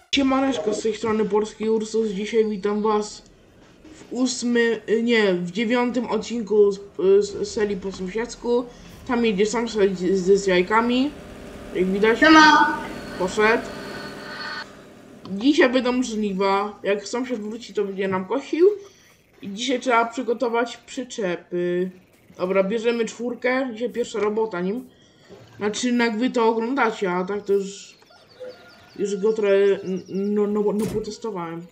Siemaneczko, z tej strony Polski Ursus. Dzisiaj witam was w dziewiątym odcinku z serii po sąsiedzku. Tam jedzie sąsiad z jajkami. Jak widać, poszedł. Dzisiaj będą żniwa. Jak sąsiad wróci, to będzie nam kosił. I dzisiaj trzeba przygotować przyczepy. Dobra, bierzemy czwórkę. Dzisiaj pierwsza robota nim. Znaczy, jak wy to oglądacie, a tak to już go trochę potestowałem.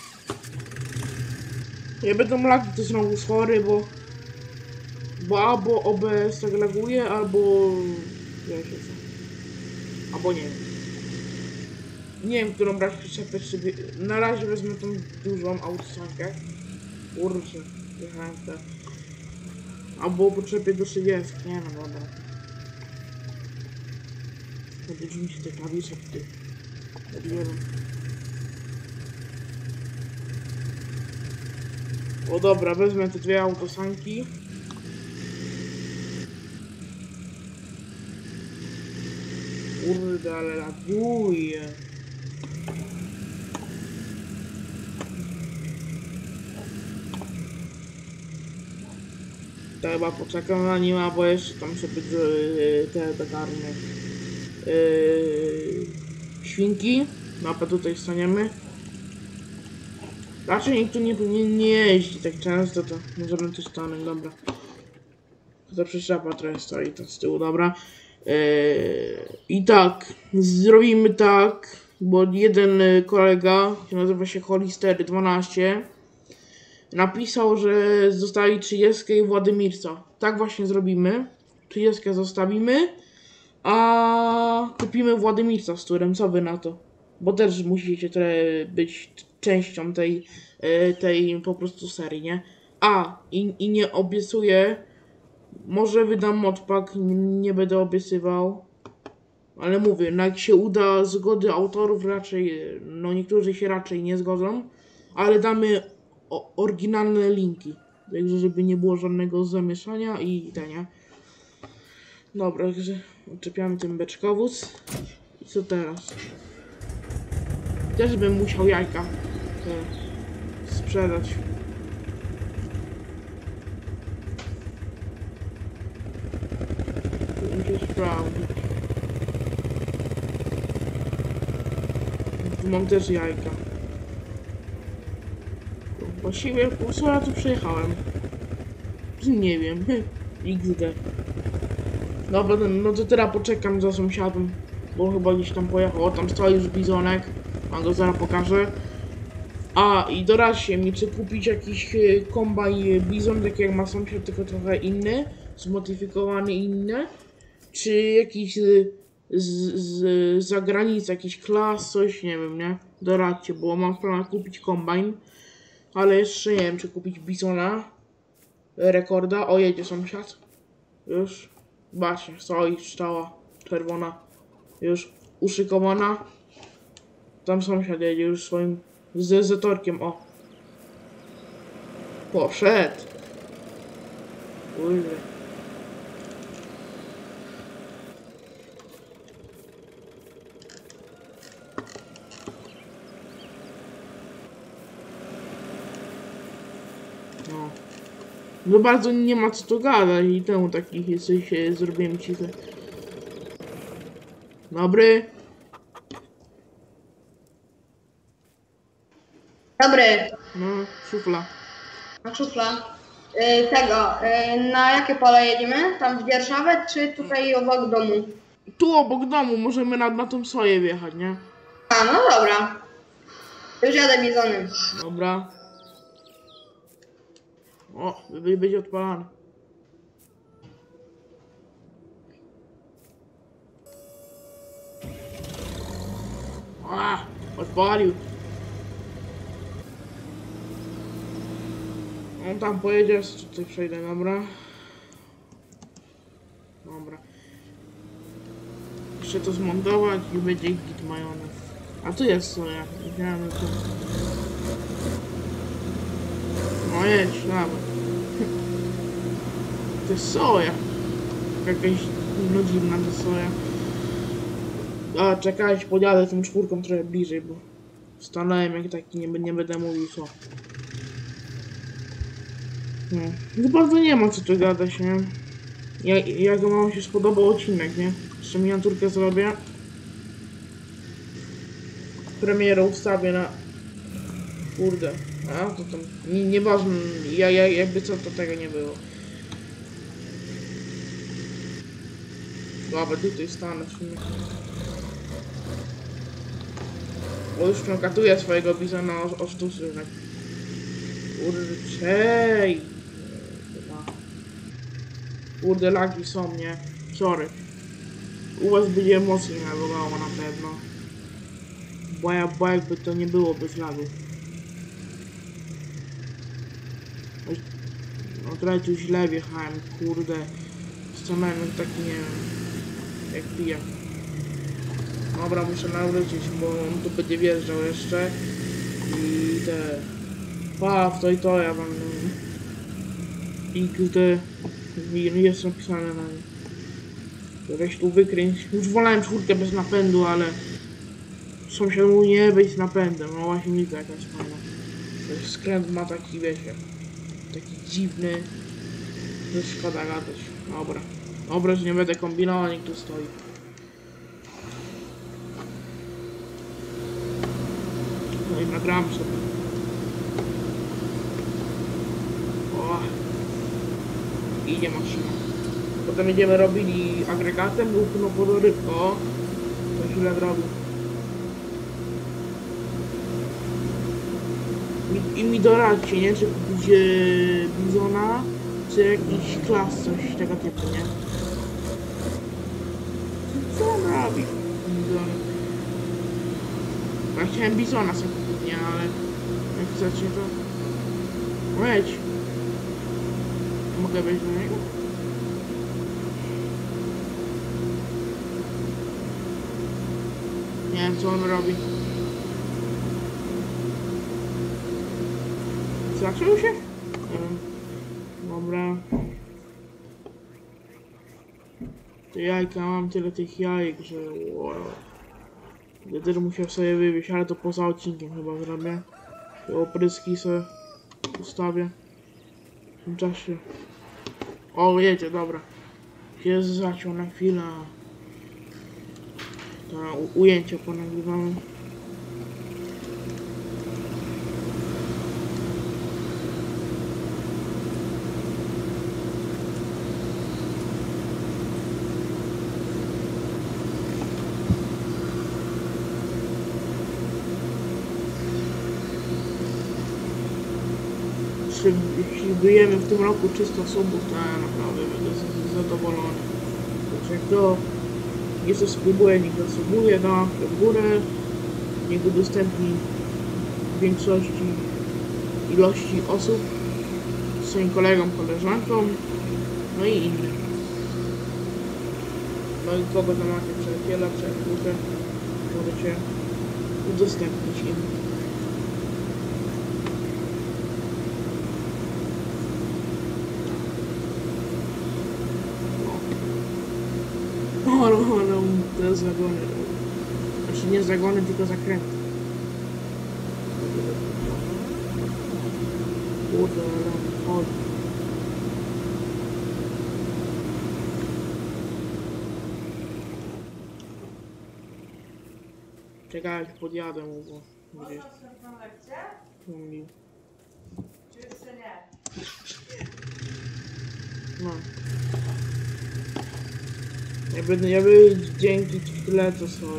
Ja będę lagi, to znowu chory, bo albo OBS tak laguje, albo wiecie co. Albo nie wiem. Nie wiem, którą brać przyczepę sobie. Na razie wezmę tą dużą autosankę. Kurczę, jechałem tak. Albo potrzebuję do 30, nie no dobra. Podróż mi się te klawisze tutaj odbiorą. O dobra, wezmę te dwie autosanki. Kurde, ale laguje. To chyba poczekam na nim, bo jeszcze tam sobie te karmy. Świnki. Mapę tutaj staniemy. Raczej nikt tu nie jeździ tak często, to możemy tu stanąć, dobra. To przyczepa trochę stoi to z tyłu, dobra. I tak, zrobimy tak, bo jeden kolega, nazywa się Holister12, napisał, że zostawi 30 Władimirca. Tak właśnie zrobimy. 30 zostawimy, a kupimy Władimirca z turem. Co wy na to? Bo też musicie trochę być częścią tej po prostu serii, nie? I nie obiecuję, może wydam modpack, nie będę obiecywał, ale mówię, no jak się uda zgody autorów, raczej, no niektórzy się raczej nie zgodzą, ale damy oryginalne linki, także żeby nie było żadnego zamieszania i nie. Dobra, także odczepiamy ten beczkowóz. I co teraz? Też bym musiał jajka sprzedać. Muszę sprawdzić. Tu mam też jajka. Właściwie co ja tu przejechałem? Nie wiem. XD. Dobra, no to teraz poczekam za sąsiadem, bo chyba gdzieś tam pojechał. O, tam stoi już bizonek. A go zaraz pokażę. I doradźcie mi, czy kupić jakiś kombajn bizon, taki jak ma sąsiad, tylko trochę inny, zmodyfikowany inny, czy jakiś z zagranicy, jakiś klas, coś, nie wiem, nie? Doradźcie, bo mam w planach kupić kombajn, ale jeszcze nie wiem, czy kupić bizona, rekorda. O, jedzie sąsiad. Już, właśnie, stoi, szczała czerwona, już uszykowana. Tam sąsiad jedzie już swoim zetorkiem, o. Poszedł. Kurde. No. No bardzo nie ma co tu gadać i temu takich jesteś, zrobiłem cichy. Dobry. Dobry. No, szufla. Na szufla. Na jakie pole jedziemy? Tam w Dzierżawę, czy tutaj obok domu? Tu obok domu możemy na tą soję wjechać, nie? A, no dobra. Już jadę bizonem. Dobra. O, będzie odpalany. Odpalił. On tam pojedzie, tutaj przejdę, dobra. Dobra. Jeszcze to zmontować i będzie git majonez. A tu jest soja. Widziałem to. No jedź, dawaj. To jest soja. Jakaś no dziwna ta soja. A czekajcie, podjadę tą czwórką trochę bliżej, bo Stanąłem jak taki, nie będę mówił co. No, za bardzo nie ma co tu gadać, nie? Jak wam się spodobał odcinek, nie? Jeszcze miniaturkę zrobię. Premierę ustawię na... Kurde. A, to tam... Nieważne, jakby co, to tego nie było. Dobra, tutaj stanę w sumie. Bo już katuję swojego bizona o sztuce, tak. Kurczej. Kurde, lagi są, nie? Sorry. U was będzie mocniej lagowało na pewno. Bo jakby to nie było bez lagu. No trochę tu źle wjechałem, kurde. Stanąłem jak taki, nie wiem, jak piję. Dobra, muszę nawrócić, bo on tu będzie wjeżdżał jeszcze. I te... w to ja mam... XD... Jest napisane na nim. Weź tu wykręć. Już wolałem czwórkę bez napędu, ale... Sąsiad mówi, nie być z napędem. No właśnie mi to jakaś fajna. Skręt ma taki, wiecie... Taki dziwny... To szkoda gadać. Dobra. Dobra, że nie będę kombinował, niech tu stoi. No i nagram sobie. O. Idzie maszyna. Potem będziemy robili agregatem lub no podorybko. To źle zrobił. I mi doradźcie, nie? Czy kupić bizona, czy jakiś klas, coś tego typu, nie? Co on robi? Bizon. Ja chciałem bizona sobie kupić, nie? Ale jak chcecie to... Wejdź. Mogę wejść do niego? Nie wiem co on robi. Zaczął się? Nie wiem. Dobra. Te jajka, mam tyle tych jajek, że wow. Będę też musiał sobie wywieźć, ale to poza odcinkiem chyba zrobię. Te opryski sobie ustawię. W tym czasie. O, jedzie, dobra. Się zaciął na chwilę. To ujęcia ponagrywamy. Jeśli wyjemy w tym roku 300 subów, to ja naprawdę będę zadowolony. Jak to nie subskrybuje, niech zasubuje, da w górę, niech udostępni większości ilości osób, swoim kolegom, koleżankom, no i innym. No i kogo tam macie przyjaciela, przyjaciółkę, możecie udostępnić im. Ale te zagony. Znaczy nie zagony, tylko zakręty. Kurde, ale chodzi. Czekaj, podjadę mu, bo gdzieś pomylił. Czy jeszcze nie? No. Ja dzięki tyle co są.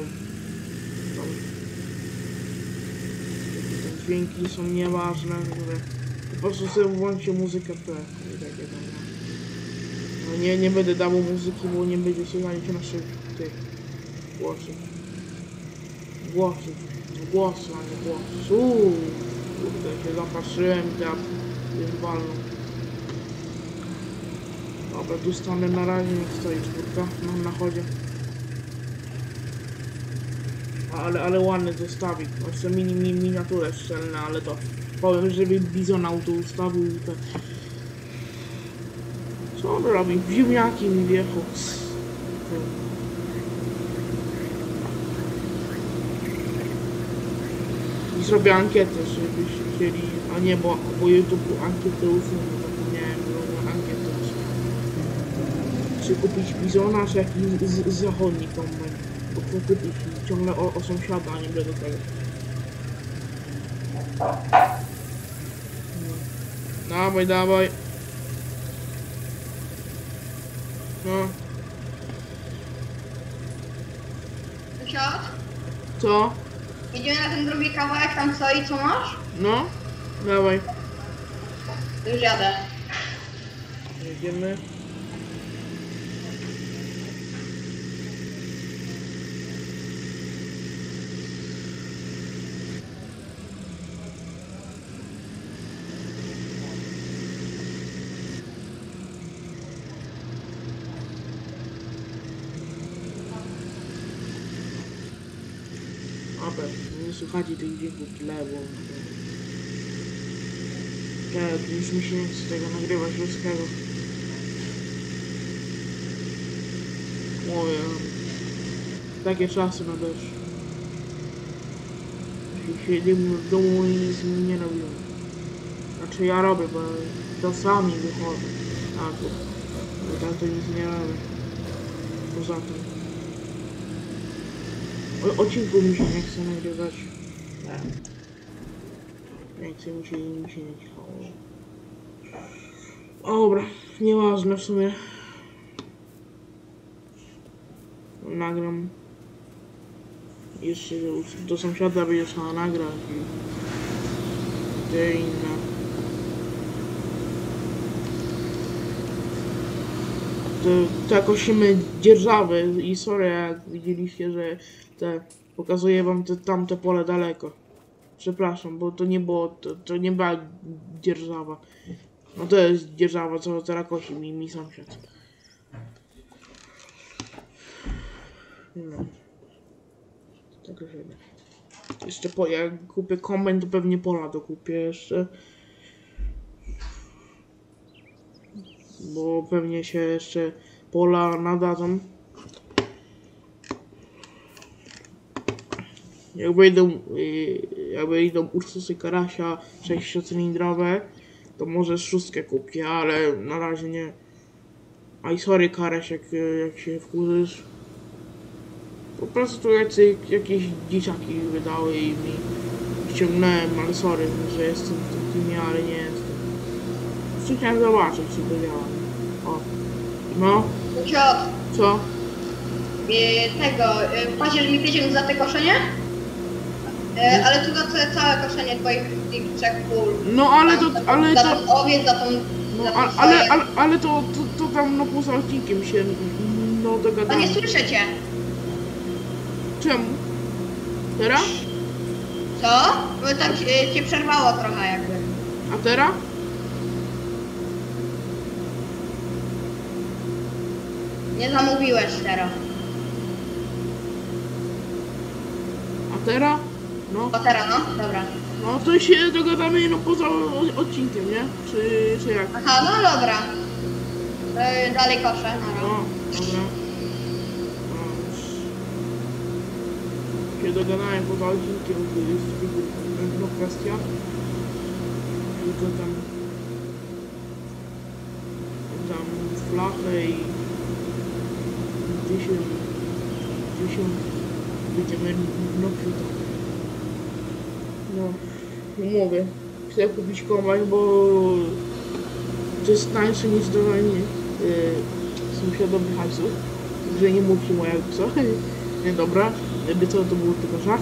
Te dźwięki są nieważne, że po prostu sobie włączcie muzykę w tle. I takie tam. No nie będę dawał muzyki, bo nie będzie słychać naszych tych głosów. Głosu, a nie głosu. Kurde, się zapatrzyłem i tam walną. Dobra, tu stanę na razie, niech stoi czwórka na chodzie. Ale ładny zestawik. Jeszcze miniaturę szczelne, ale to powiem, żeby bizona tu ustawił i tak. Co on robi? Ziemniaki mi wjechał. zrobię ankietę, żebyście chcieli, a nie, bo YouTube ankietę usunął, zapomniałem, że ankietę usunął. Czy kupić bizona, czy jakiś zachodni kombajn? Bo chcę kupić ciągle o sąsiada, a nie będę tego. No. Dawaj, dawaj. No. Sąsiad? Co? Idziemy na ten drugi kawałek, tam stoi, co masz? No? Dawaj. Już jadę. Jedziemy. Dobra, nie słuchajcie tych dźwięków tle, bo... Tak, już mi się nie chce tego nagrywać ludzkiego. Moje... Takie czasy nadeszły. Siedzimy w domu i nic nie robimy. Znaczy ja robię, bo czasami wychodzę. Tak, bo tam to nic nie robię. Poza tym. Odcinku mi się nie chce nagrywać. Nie chce mi się nie chciało. Dobra, nieważne w sumie. Nagram. Jeszcze do sąsiada będzie trzeba nagrać i gdzie inne. To kosimy dzierżawy i sorry, jak widzieliście, że pokazuję wam tamte pole daleko. Przepraszam, bo to nie było, to nie była dzierżawa. No to jest dzierżawa, co teraz kosi mi sąsiad. No. Tak już wiem. Jeszcze jak kupię kombajn, to pewnie pola dokupię jeszcze. Bo pewnie się jeszcze pola nadadzą. Jak wyjdą Ursusy Karasia 6-cylindrowe, to może szóstkę kupię, ale na razie nie. Aj sorry Karaś, jak się wkurzysz. Po prostu jakieś dzieciaki wydały i mi ściągnąłem, ale sorry, że jestem w tym teamie, ale nie jestem. Co chciałem zobaczyć, czy to działa. O. No. Sąsiad, Co? płacisz mi 50 za te koszenie? Ale tu za całe koszenie twoich tych 3 pól. No ale to, Za ten owiec, za tą... no, za tą ale to tam no poza odcinkiem się no A dogadamy. nie słyszę cię. Czemu? Teraz? Co? Bo tak cię przerwało trochę jakby. A teraz? Nie zamówiłeś teraz. A teraz? No. O teraz no, dobra. No to się dogadamy no poza odcinkiem, nie? Czy jak? Aha, no dobra. Dalej koszę, no. No, dobra. No, już się dogadałem poza odcinkiem, to jest tylko kwestia. Tylko tam flachę i 10 będziemy no, mówię, chcę kupić kombajn, bo to jest tańsze niż dawanie sąsiadowi hajsu, że nie mówcie mu jak co. Nie, dobra, jakby co, to był tylko żart.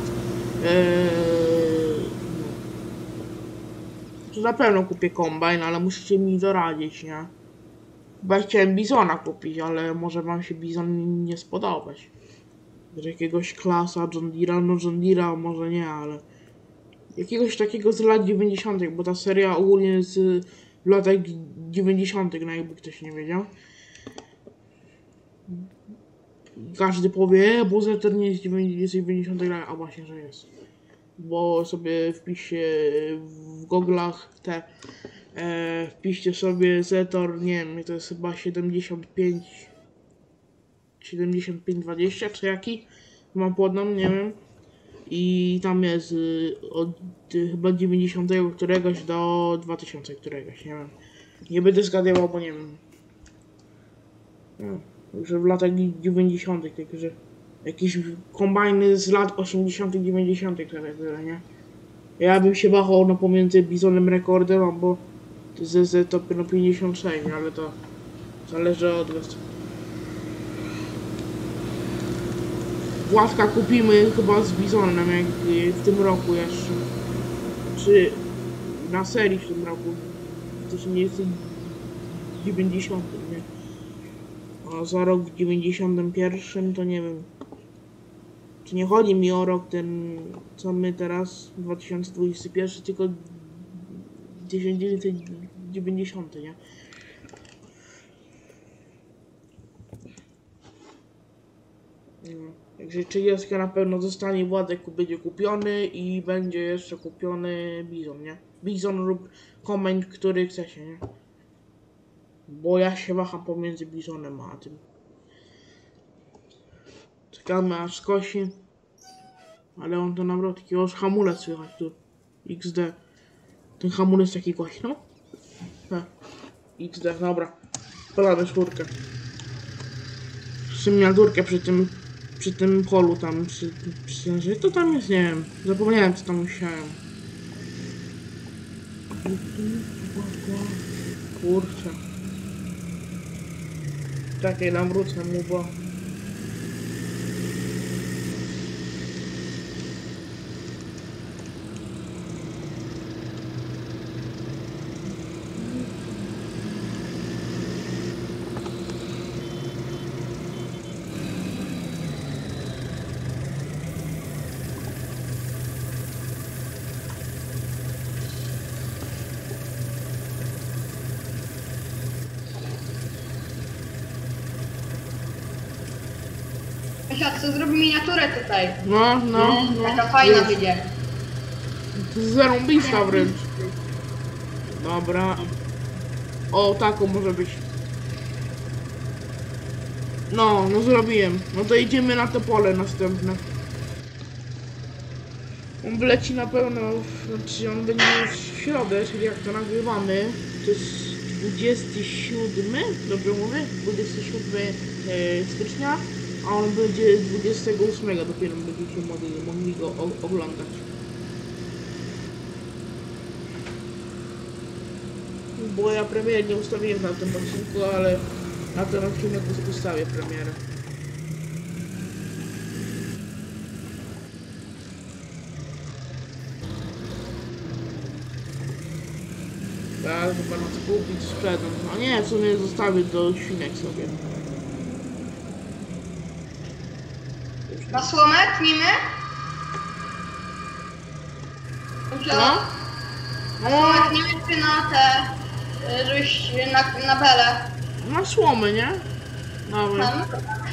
To na pewno kupię kombajn, ale musicie mi doradzić, nie? Bo ja chciałem bizona kupić, ale może wam się bizon nie spodobać. Z jakiegoś klasa John Deere'a, no John Deere'a może nie, ale jakiegoś takiego z lat 90., bo ta seria ogólnie jest w latach 90., no jakby ktoś nie wiedział. Każdy powie, bo Zetor nie jest 90 lat, a właśnie, że jest. Bo sobie wpiszcie w goglach wpiszcie sobie Zetor, nie wiem, to jest chyba 7520 czy jaki? Mam podam, nie wiem. I tam jest od chyba 90 któregoś do 2000 któregoś, nie wiem. Nie będę zgadywał, bo nie wiem. No, że w latach 90, także jakieś kombajny z lat 80 90 które były, nie? Ja bym się wahał pomiędzy Bizonem Rekordem albo ZZ to 56, ale to zależy od was. Władka kupimy chyba z Bizonem jak w tym roku jeszcze. Czy na serii w tym roku. To się nie jest 90, nie? A za rok w 91 to nie wiem. Czy nie chodzi mi o rok ten, co my teraz, 2021, tylko 1990, nie? No. Także 30 na pewno zostanie, Władek będzie kupiony i będzie jeszcze kupiony Bizon, nie? Bizon lub Komend, który chce się, nie? Bo ja się waham pomiędzy Bizonem a tym. Czekamy aż skosi. Ale on to naprawdę takiego hamulec słychać tu. XD. Ten hamulec taki głośno? XD, dobra. Polamy czwórkę. Jeszcze miniaturkę przy tym polu tam, że to tam jest, nie wiem. Zapomniałem co tam musiałem. Kurczę. Czekaj, nam wrócę mu, bo... Sąsiad, co zrobi miniaturę tutaj? No. Taka fajna Już. będzie. Zarąbista wręcz. Dobra. O, taką może być. No zrobiłem. No to idziemy na to pole następne. On wleci na pewno, znaczy on będzie już w środę, czyli jak to nagrywamy. To jest 27, dobrze mówię? 27 stycznia, a on będzie 28, dopiero będziecie mogli go oglądać. Bo ja premiery nie ustawiłem na tym odcinku, ale na ten odcinek ustawię premierę. Tak, chyba nas kupić, sprzedam. A nie, w sumie zostawię do świnek sobie. Na słomę tnimy? No? Na słomę tnimy czy na te, żebyś na belę? Na słomę, nie? Dobra.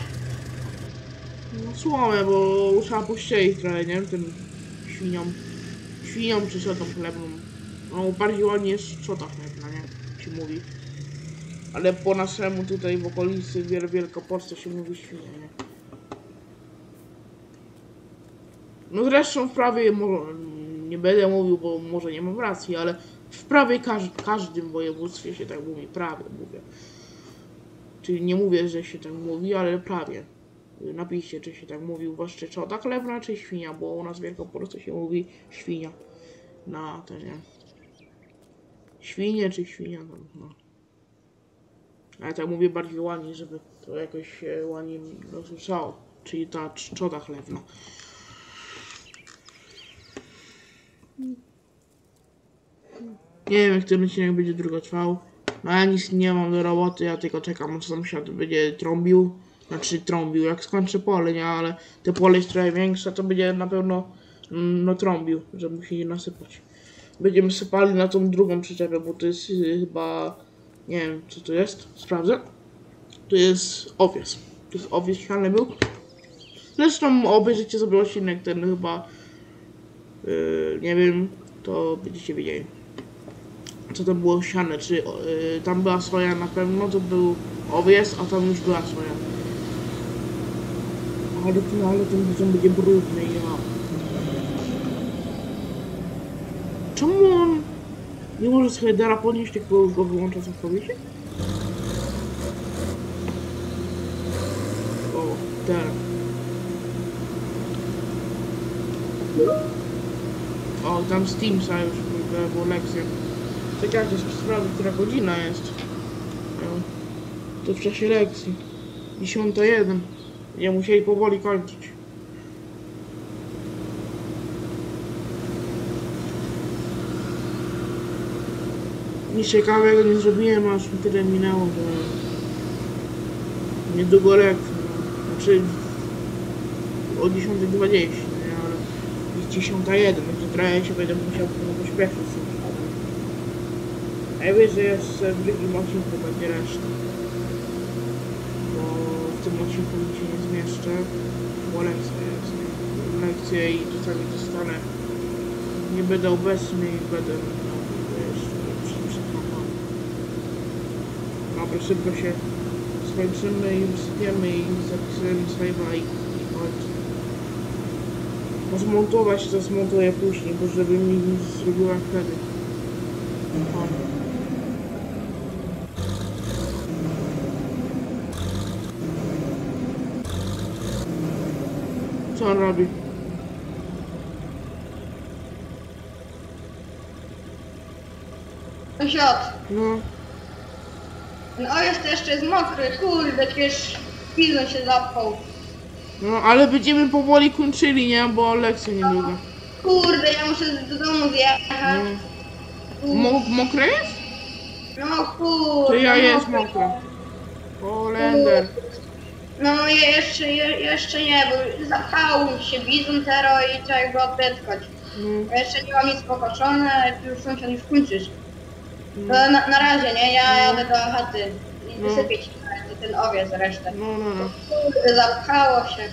Na słomę, bo trzeba pościelić trochę, nie? Tym świniom czy szotą chlebną. No bardziej ładnie jest trzota chlebna, nie? Się mówi. Ale po naszemu tutaj w okolicy Wielkopolsce się mówi świnia, nie? No zresztą w prawie, nie będę mówił, bo może nie mam racji, ale w prawie każdym województwie się tak mówi, prawie mówię. Czyli nie mówię, że się tak mówi, ale prawie. Napiszcie, czy się tak mówi u was, czy trzota chlebna, czy świnia, bo u nas w Wielkopolsce się mówi świnia. Na to, nie? Świnie czy świnia, no. Ale tak mówię bardziej ładnie, żeby to jakoś się ładnie usłyszało. Czyli ta trzota chlewna. Nie wiem, jak ten odcinek będzie długo trwał. No ja nic nie mam do roboty, ja tylko czekam, aż sąsiad będzie trąbił. Znaczy trąbił, jak skończę pole, nie? Ale te pole jest trochę większe, to będzie na pewno trąbił, żeby się nie nasypać. Będziemy sypali na tą drugą przyczepę, bo to jest chyba... Nie wiem, co to jest. Sprawdzę. To jest owiec. To jest owiec siany był. Zresztą obejrzyjcie sobie odcinek ten chyba... nie wiem, to będziecie wiedzieli. Co to było siane, czy tam była soja na pewno, to był owiec, a tam już była soja. Ale ten bizon będzie brudny, ja. Czemu on nie może z headera podnieść, tylko już go wyłącza całkowicie? O, teraz. O, tam z Teamsa już było lekcję. Tak jak jest sprawdzę, która godzina jest. To w czasie lekcji. 10:01. Ja musieli powoli kończyć. Nic ciekawego nie zrobiłem, aż mi tyle minęło, że niedługo lekcja. Znaczy o 10:20, nie? Ale jest 10:01, także trochę się będę musiał pośpieszyć z tym szkodą. A ja wiesz, że jeszcze w drugim odcinku będzie reszta. Bo w tym odcinku mi się nie zmieszczę, bo lekcja jest, nie? Lekcje i czasami dostanę. Nie będę obecny i będę Dobra, szybko się skończymy i wysypiemy i zapisujemy save'a i kończę. Bo zmontować to zmontuję później, bo żeby mi nie zrobiła wtedy. Co on robi? Sąsiad. No. No jest jeszcze jest mokry, kurde, przecież pilno się zapał. No, ale będziemy powoli kończyli, nie? Bo lekcja niedługo. Kurde, ja muszę do domu zjechać. Mokre jest? No kurde. To ja jest mokry. mokre. O, Lender. No jeszcze nie, bo zapchał się bizon tero i trzeba go odpytkać. Ja jeszcze nie mam nic pokoszone, już sąsiad już kończysz. To na razie, nie? Ja jadę do chaty i wysypię ci ten owiec resztę. No. Kurde, zapchało się.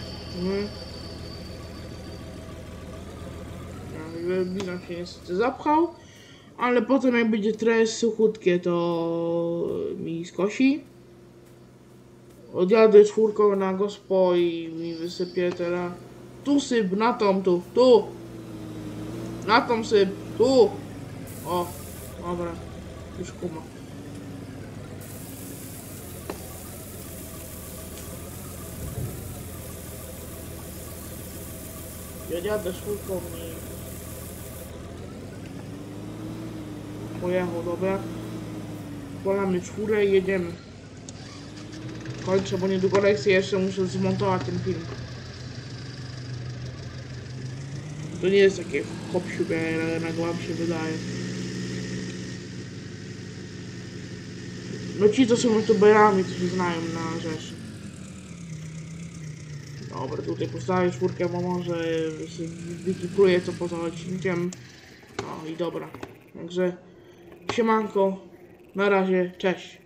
Bizon się niestety zapchał, ale potem jak będzie trochę suchutkie, to mi skosi. Odjadę 4 na gospo i mi wysypię teraz. Tu syp, na tą, tu. Na tą syp, tu. O, dobra, już kuma. Odjadę 4 i pojechał, dobra. Polamy 4 i jedziemy. Kończę, bo niedługo lekcję jeszcze muszę zmontować ten film. To nie jest takie hop-siup, jak wam się wydaje. No ci to są youtuberami, co się znają na rzeczy. Dobra, tutaj postawię 4, bo może wykipluję to poza odcinkiem. No i dobra. Także siemanko, na razie, cześć.